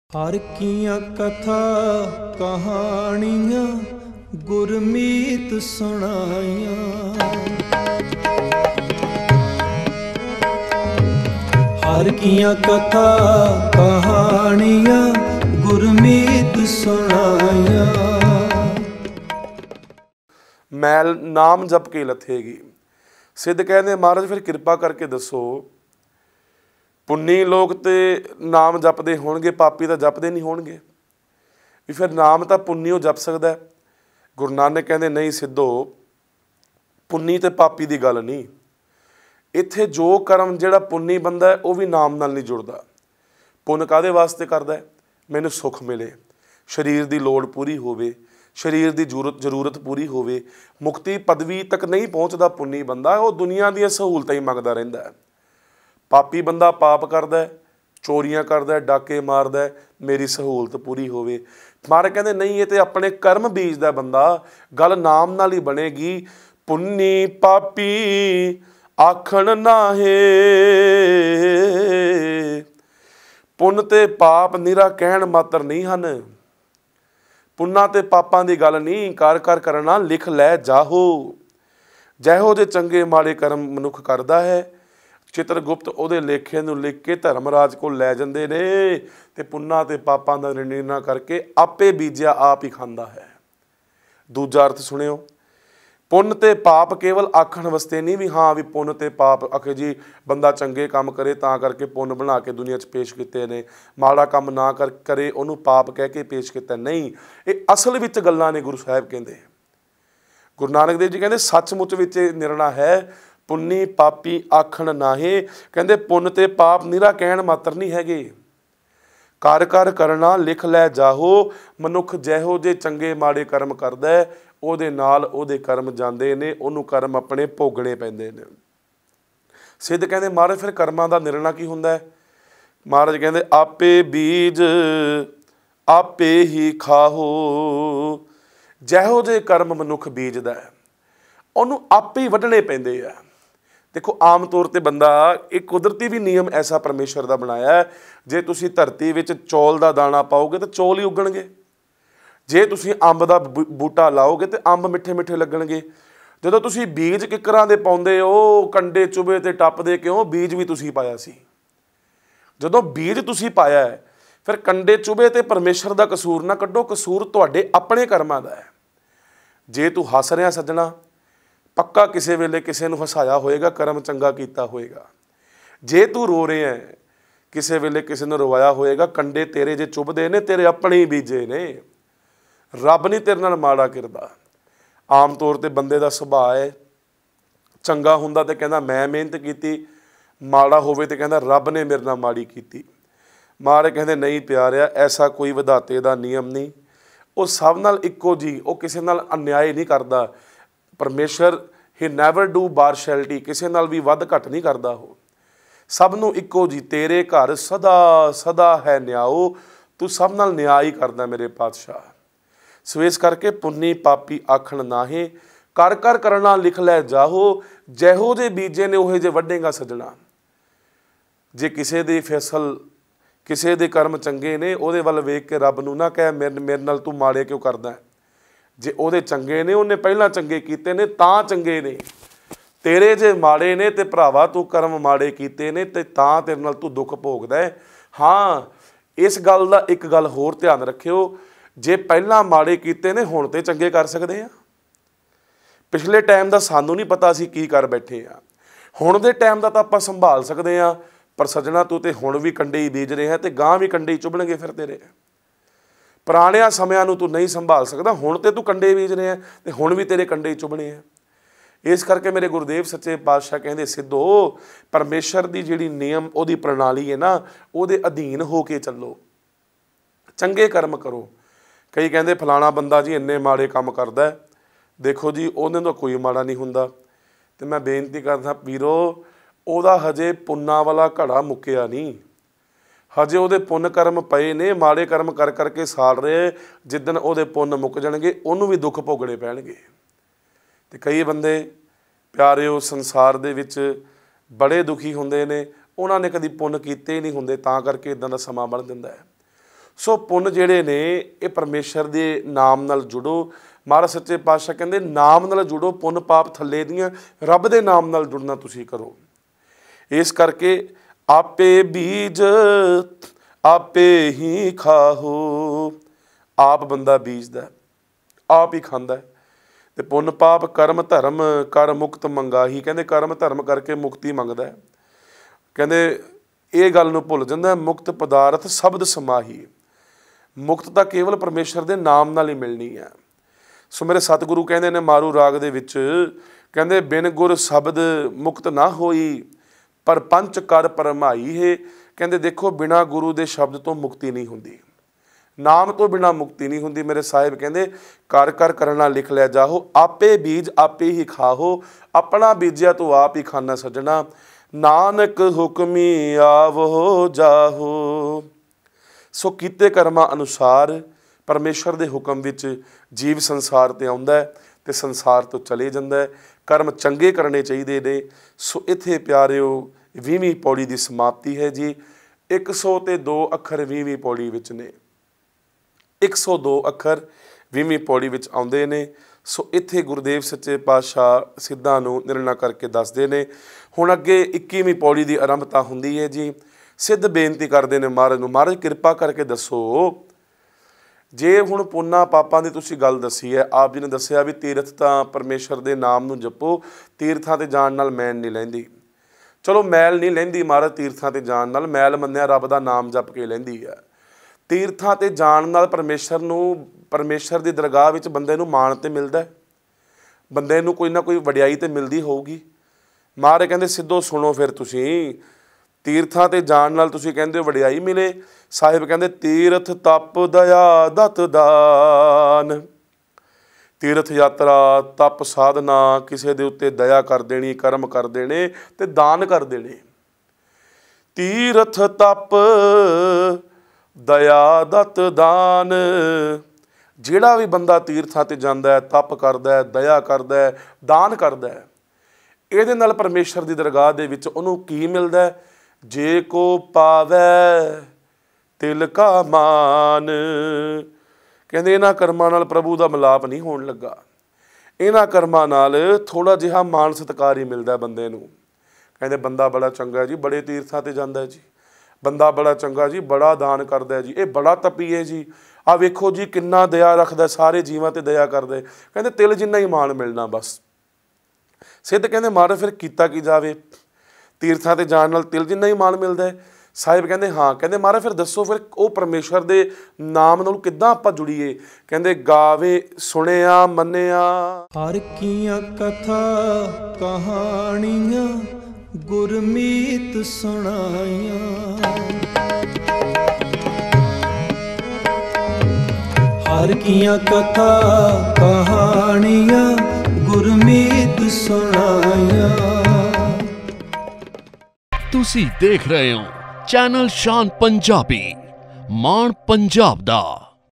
हर कियां कथा कहानियां गुरमीत सुनाइयां। हर कियां कथा कहानियां गुरमीत सुनाइयां। मैल नाम जप के लथेगी। सिद्ध कहते महाराज फिर कृपा करके दसो पुन्नी लोग तो नाम जपते होणगे, पापी तो जपते नहीं होणगे भी फिर नाम तो पुन्नी जप सकता है। गुरु नानक कहते नहीं सिद्धो, पुन्नी तो पापी की गल नहीं। इत्थे जो कर्म जिहड़ा पुन्नी बंदा है वह भी नाम नाल नहीं जुड़दा। पुन्न काहदे वास्ते करदा है? मैनूं सुख मिले, शरीर की लोड़ पूरी होवे, शरीर की जरूरत पूरी होवे, मुक्ति पदवी तक नहीं पहुँचता पुन्नी बंदा, वो दुनिया दी सहूलतां ही मंगदा रहिंदा है। पापी बंदा पाप करदा है, चोरियां करदा है, डाके मारदा है, मेरी सहूलत पूरी होवे। महाराज कहते नहीं, ये तो अपने कर्म बीजदा बंदा, गल नाम नाल ही बनेगी। पुन्नी पापी आखण नाहे, पुन्न ते पाप निरा कहण मात्र नहीं हन। पुन्ना ते पापां दी गल नहीं, कर कर करना लिख लै जाहो। जैहो जे चंगे माड़े कर्म मनुख करदा है, चित्रगुप्त ਉਹਦੇ ਲੇਖੇ ਨੂੰ ਲਿਖ ਕੇ ਧਰਮਰਾਜ ਕੋਲ ਲੈ ਜਾਂਦੇ ਨੇ ਤੇ ਪੁੰਨਾਂ ਤੇ ਪਾਪਾਂ ਦਾ ਨਿਰਣਾ ਕਰਕੇ ਆਪੇ ਬੀਜਿਆ ਆਪ ਹੀ ਖਾਂਦਾ ਹੈ। ਦੂਜਾ ਅਰਥ ਸੁਣਿਓ, ਪੁੰਨ ਤੇ ਪਾਪ ਕੇਵਲ ਆਖਣ ਵਾਸਤੇ ਨਹੀਂ ਵੀ ਹਾਂ ਵੀ ਪੁੰਨ ਤੇ ਪਾਪ ਆਖੇ ਜੀ ਬੰਦਾ ਚੰਗੇ ਕੰਮ ਕਰੇ ਤਾਂ ਕਰਕੇ ਪੁੰਨ ਬਣਾ ਕੇ ਦੁਨੀਆ 'ਚ ਪੇਸ਼ ਕੀਤੇ ਨੇ, ਮਾੜਾ ਕੰਮ ਨਾ ਕਰੇ ਉਹਨੂੰ ਪਾਪ ਕਹਿ ਕੇ ਪੇਸ਼ ਕੀਤਾ ਨਹੀਂ। ਇਹ ਅਸਲ ਵਿੱਚ ਗੱਲਾਂ ਨੇ। ਗੁਰੂ ਸਾਹਿਬ ਕਹਿੰਦੇ, ਗੁਰੂ ਨਾਨਕ ਦੇਵ ਜੀ ਕਹਿੰਦੇ ਸੱਚਮੁੱਚ ਵਿੱਚ ਇਹ ਨਿਰਣਾ ਹੈ। पुन्नी पापी आखण नाहे, कहते पुन्न ते पाप निरा कहण मात्र नहीं हैगे। कर कर करना लिख लै जाहो। मनुख जैहो जे चंगे माड़े कर्म करदा है ਉਹਦੇ ਨਾਲ ਉਹਦੇ कर्म ਜਾਂਦੇ ਨੇ, ਉਹਨੂੰ कर्म अपने भोगने पैंदे ने। सिद्ध कहते महाराज फिर कर्मां दा निर्णय की हुंदा है? महाराज कहते आपे बीज आपे ही खाहो। जैहो जे कर्म मनुख बीजदा है ਉਹਨੂੰ आपे ही वढणे पैंदे आ। देखो आम तौर पर बंदा एक कुदरती भी नियम ऐसा परमेश्वर का बनाया है, जे तुसी धरती विच चौल का दाना पाओगे तो चौल ही उगणगे, जे तुसी अंब का बूटा लाओगे तो अंब मिठे मिठे लगणगे। जदों तुसी बीज किकरां दे पाउंदे हो, कंडे चुभे ते टपदे क्यों? बीज भी तुसी पाया सी। जदों बीज तुसी पाया है फिर कंडे चुभे ते परमेश्वर का कसूर ना कड्डो, कसूर तुहाडे अपने कर्मां दा है। जे तू हस रिहा सज्जणा, पक्का किसी वेले किसी नूं हसाया होएगा, कर्म चंगा कीता होएगा। जे तू रो रहा है किसी वेले किसी ने रवाया होएगा, कंडे तेरे जे चुभदे ने तेरे अपने ही बीजे ने। रब नहीं तेरे नाल माड़ा करदा। आम तौर पर बंदे का सुभाअ है, चंगा हुंदा ते कहंदा मैं मेहनत कीती, माड़ा होवे ते कहंदा रब ने मेरे नाल माड़ी कीती। महाराज कहंदे नहीं प्यारिया, ऐसा कोई विधाते का नियम नहीं। वो सब नाल इक्को जी, वो किसी नाल अन्याय नहीं करदा। परमेश्वर ही नैवर डू पार्शैलिटी, किसी नाल भी वध घट नहीं करता। हो सब नूं इक्को जी, तेरे घर सदा सदा है न्याओ, तू सब नाल न्याय ही करदा मेरे पातशाह। सो इस करके पुन्नी पापी आखण नाहे, कर कर करना लिख लै जाहो। जैहो जे बीजे ने उहे जे वढेगा सजणा। जे किसी दे फैसल किसी दे कर्म चंगे ने, उहदे वल वेख के रब नूं ना कह मेरे नाल तू माड़े क्यों करदा है। जे ਉਹਦੇ ਚੰਗੇ ਨੇ, ਉਹਨੇ ਪਹਿਲਾਂ ਚੰਗੇ ਕੀਤੇ ਨੇ ਤਾਂ ਚੰਗੇ ਨੇ। ਤੇਰੇ ਜੇ ਮਾੜੇ ਨੇ ਤੇ ਭਰਾਵਾ ਤੂੰ ਕਰਮ ਮਾੜੇ ਕੀਤੇ ਨੇ ਤੇ ਤਾਂ ਤੇਰੇ ਨਾਲ ਤੂੰ ਦੁੱਖ ਭੋਗਦਾ ਹੈ। ਹਾਂ, ਇਸ ਗੱਲ ਦਾ ਇੱਕ ਗੱਲ ਹੋਰ ਧਿਆਨ ਰੱਖਿਓ, ਜੇ ਪਹਿਲਾਂ ਮਾੜੇ ਕੀਤੇ ਨੇ ਹੁਣ ਤੇ ਚੰਗੇ ਕਰ ਸਕਦੇ ਆ। ਪਿਛਲੇ ਟਾਈਮ ਦਾ ਸਾਨੂੰ ਨਹੀਂ ਪਤਾ ਅਸੀਂ ਕੀ ਕਰ ਬੈਠੇ ਆ, ਹੁਣ ਦੇ ਟਾਈਮ ਦਾ ਤਾਂ ਆਪਾਂ ਸੰਭਾਲ ਸਕਦੇ ਆ। ਪਰ ਸੱਜਣਾ ਤੂੰ ਤੇ ਹੁਣ ਵੀ ਕੰਡੇ ਹੀ ਬੀਜ ਰਿਹਾ ਤੇ ਗਾਂ ਵੀ ਕੰਡੇ ਹੀ ਚੁਭਣਗੇ ਫਿਰ ਤੇਰੇ। ਪੁਰਾਣਿਆਂ ਸਮਿਆਂ ਨੂੰ ਤੂੰ ਨਹੀਂ ਸੰਭਾਲ ਸਕਦਾ, ਹੁਣ ਤੇ ਤੂੰ ਕੰਡੇ ਬੀਜ ਰਿਹਾ ਤੇ ਹੁਣ ਵੀ ਤੇਰੇ ਕੰਡੇ ਹੀ ਚੁਭਣੇ ਆ। ਇਸ ਕਰਕੇ ਮੇਰੇ ਗੁਰਦੇਵ ਸੱਚੇ ਪਾਤਸ਼ਾਹ ਕਹਿੰਦੇ ਸਿੱਧੋ, ਪਰਮੇਸ਼ਰ ਦੀ ਜਿਹੜੀ ਨਿਯਮ ਉਹਦੀ ਪ੍ਰਣਾਲੀ ਹੈ ਨਾ, ਉਹਦੇ ਅਧੀਨ ਹੋ ਕੇ ਚੱਲੋ, ਚੰਗੇ ਕਰਮ ਕਰੋ। ਕਈ ਕਹਿੰਦੇ ਫਲਾਣਾ ਬੰਦਾ ਜੀ ਇੰਨੇ ਮਾੜੇ ਕੰਮ ਕਰਦਾ, ਦੇਖੋ ਜੀ ਉਹਦੇ ਤੋਂ ਕੋਈ ਮਾੜਾ ਨਹੀਂ ਹੁੰਦਾ। ਤੇ ਮੈਂ ਬੇਨਤੀ ਕਰਦਾ ਵੀਰੋ, ਉਹਦਾ ਹਜੇ ਪੁੰਨਾਂ ਵਾਲਾ ਘੜਾ ਮੁੱਕਿਆ ਨਹੀਂ, ਹਜੇ ਉਹਦੇ ਪੁੰਨ ਕਰਮ ਪਏ ਨੇ, ਮਾੜੇ ਕਰਮ ਕਰ ਕਰਕੇ ਸਾੜ ਰਹੇ। ਜਿੱਦਣ ਉਹਦੇ ਪੁੰਨ ਮੁੱਕ ਜਾਣਗੇ ਉਹਨੂੰ ਵੀ ਦੁੱਖ ਭੋਗਣੇ ਪੈਣਗੇ। ਤੇ ਕਈ ਬੰਦੇ ਪਿਆਰਿਓ ਸੰਸਾਰ ਦੇ ਵਿੱਚ ਬੜੇ ਦੁਖੀ ਹੁੰਦੇ ਨੇ, ਉਹਨਾਂ ਨੇ ਕਦੀ ਪੁੰਨ ਕੀਤੇ ਹੀ ਨਹੀਂ ਹੁੰਦੇ, ਤਾਂ ਕਰਕੇ ਇਦਾਂ ਦਾ ਸਮਾਂ ਬਣ ਜਾਂਦਾ ਹੈ। सो पुन जिहड़े ने ये परमेश्वर के नाम नाल जुड़ो। महाराज सच्चे पातशाह कहंदे नाम नाल जुड़ो, पुन पाप थल्ले दियां रब दे नाम नाल जुड़ना तुसीं करो। इस करके आपे बीज आपे ही खाहो। आप बंदा बीजदा, आप ही खांदा है। ते पुन पाप कर्म धर्म कर मुक्त मंगाही। कहंदे कर्म धर्म करके मुक्ति मंगदा है। कहंदे ये गल नूं भुल जांदा, मुक्त पदार्थ शब्द समाही। मुक्त तां केवल परमेश्वर दे नाम नाल ही मिलनी है। सो मेरे सतगुरु कहंदे ने मारू राग दे विच, कहंदे बिन गुर शब्द मुक्त ना होई, पर पंच कर परमाई है। कहंदे देखो बिना गुरु दे शब्द तो मुक्ति नहीं हुंदी, नाम तो बिना मुक्ति नहीं हुंदी। मेरे साहिब कहंदे कर कर करना लिख लै जाहो, आपे बीज आपे ही खाहो। अपना बीजिया तो आप ही खाना सजना, नानक हुक्मी आवो जाहो। सो कीते कर्मां अनुसार परमेश्वर दे हुक्म विच जीव संसार ते आउंदा है ते संसार तो चले जांदा है। कर्म चंगे करने चाहिए ने। सो इत्थे प्यारिओ 20वीं पौड़ी की समाप्ति है जी। 102 अखर 20वीं पौड़ी विच ने, 102 अखर 20वीं पौड़ी विच आउंदे ने। सो इत्थे गुरुदेव सच्चे पातशाह सिद्धां नूं निर्णय करके दसदे ने। हुण अगे 21वीं पौड़ी की आरंभता हुंदी है जी। सिद्ध बेनती करते हैं महाराज नूं, महाराज किरपा करके दसो जे हुण पुन्ना पापां दी तुसीं गल दसी है। आप जी ने दस्सिया भी तीरथ तां परमेश्वर दे नाम नूं जपो, तीर्थां ते जाण नाल मैल नहीं लैंदी। चलो मैल नहीं लैंदी महाराज, तीर्थां ते जाण नाल मैल मन्निया रब दा नाम जप के लैंदी है। तीर्थां ते जाण नाल परमेश्वर नूं, परमेश्वर दी दरगाह विच बंदे नूं माण ते मिलदा है, बंदे नूं कोई ना कोई वडियाई ते मिलदी होऊगी। महाराज कहंदे सिद्धो सुणो फिर तुसीं, तीर्थां ते जाण नाल तुसीं कहंदे हो वडियाई मिले। साहिब कहंदे तीरथ तप दया दत दान। तीरथ यात्रा तप साधना किसी दे उत्ते दया कर देनी, कर्म कर देने ते दान कर देने। तीरथ तप दया दत दान। जिहड़ा भी बंदा तीर्थां ते जांदा है, तप करदा है, दया करदा है, दान करदा है, इहदे नाल परमेश्वर दी दरगाह दे विच उहनूं की मिलदा है? जे को पावै तिल का मान। कहंदे इन्हां कर्मां नाल प्रभु दा मिलाप नहीं होण लगा। इन्हां कर्मां नाल थोड़ा जिहा मान सत्कार ही मिलदा बंदे नूं। कहंदे बंदा बड़ा चंगा है जी, बड़े तीर्थां ते जांदा है जी, बंदा बड़ा चंगा जी, बड़ा दान करदा है जी, ये बड़ा तपी है जी, आ वेखो जी किन्ना दया रखदा, सारे जीवां ते दया करदा है। कहंदे तिल जिन्ना ही मान मिलना बस। सिद्ध कहंदे महाराज फिर कीता की जावे? तीर्थां ते जाण नाल तिल जिन्ना ही मान मिलदा है। साहिब कहंदे हाँ। कहंदे महाराज फिर दसो फिर वो परमेश्वर दे नाम नाल किद्दां आपां जुड़ीए? कहंदे गावे सुनिया मन्निया हर कीयां कथा कहानियां गुरमीत सुनाइयां। हर कीयां कथा कहानियां गुरमीत सुनाइयां। तुसी देख रहे हो चैनल शान पंजाबी, माण पंजाब दा।